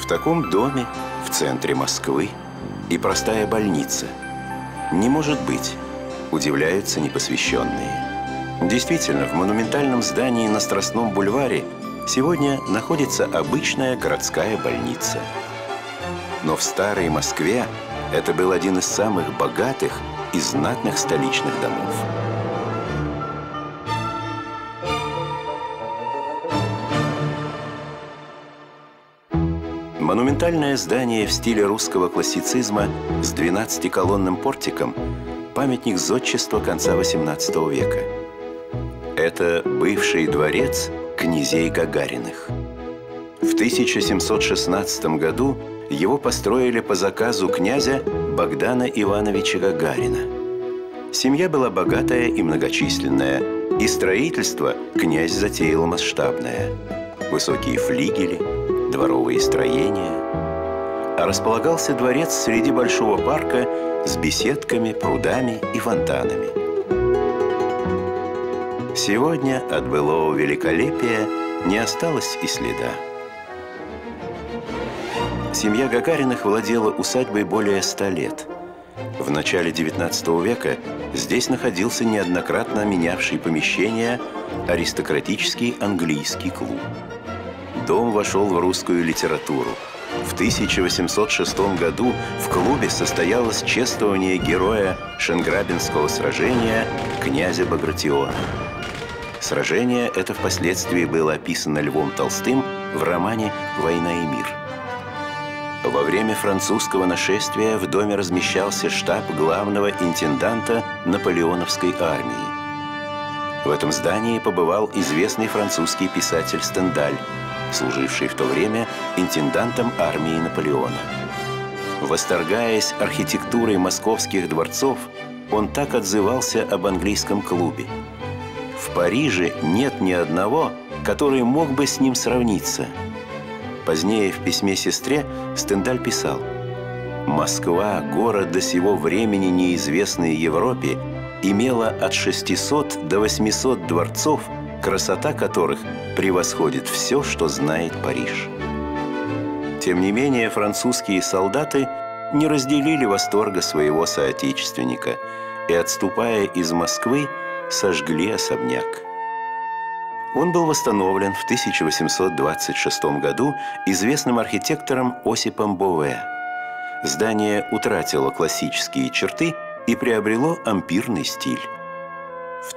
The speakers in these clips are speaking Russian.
таком доме в центре Москвы и простая больница. Не может быть, удивляются непосвященные. Действительно, в монументальном здании на Страстном бульваре сегодня находится обычная городская больница. Но в старой Москве это был один из самых богатых и знатных столичных домов. Монументальное здание в стиле русского классицизма с 12-колонным портиком – памятник зодчества конца XVIII века. Это бывший дворец князей Гагариных. В 1716 году его построили по заказу князя Богдана Ивановича Гагарина. Семья была богатая и многочисленная, и строительство князь затеял масштабное. Высокие флигели, дворовые строения. А располагался дворец среди большого парка с беседками, прудами и фонтанами. Сегодня от былого великолепия не осталось и следа. Семья Гагариных владела усадьбой более 100 лет. В начале XIX века здесь находился неоднократно менявший помещения аристократический английский клуб. Дом вошел в русскую литературу. В 1806 году в клубе состоялось чествование героя Шенграбинского сражения князя Багратиона. Сражение это впоследствии было описано Львом Толстым в романе «Война и мир». Во время французского нашествия в доме размещался штаб главного интенданта наполеоновской армии. В этом здании побывал известный французский писатель Стендаль, служивший в то время интендантом армии Наполеона. Восторгаясь архитектурой московских дворцов, он так отзывался об английском клубе: «В Париже нет ни одного, который мог бы с ним сравниться». Позднее в письме сестре Стендаль писал: «Москва, город до сего времени неизвестный Европе, имела от 600 до 800 дворцов, красота которых превосходит все, что знает Париж». Тем не менее, французские солдаты не разделили восторга своего соотечественника и, отступая из Москвы, сожгли особняк. Он был восстановлен в 1826 году известным архитектором Осипом Бове. Здание утратило классические черты и приобрело ампирный стиль. В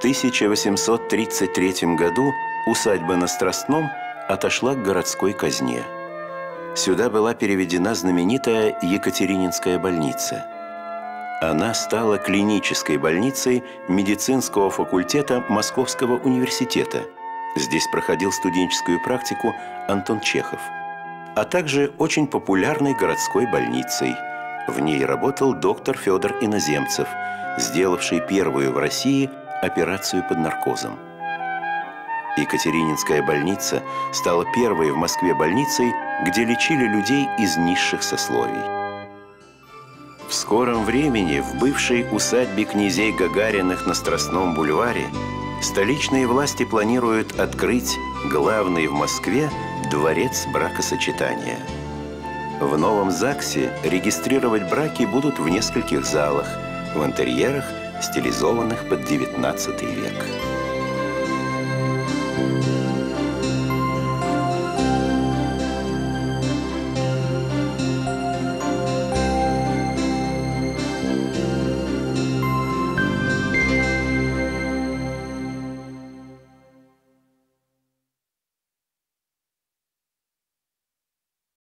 1833 году усадьба на Страстном отошла к городской казне. Сюда была переведена знаменитая Екатерининская больница. Она стала клинической больницей медицинского факультета Московского университета. Здесь проходил студенческую практику Антон Чехов, а также очень популярной городской больницей. В ней работал доктор Федор Иноземцев, сделавший первую в России операцию под наркозом. Екатерининская больница стала первой в Москве больницей, где лечили людей из низших сословий. В скором времени в бывшей усадьбе князей Гагариных на Страстном бульваре столичные власти планируют открыть главный в Москве дворец бракосочетания. В новом ЗАГСе регистрировать браки будут в нескольких залах, в интерьерах, стилизованных под XIX век.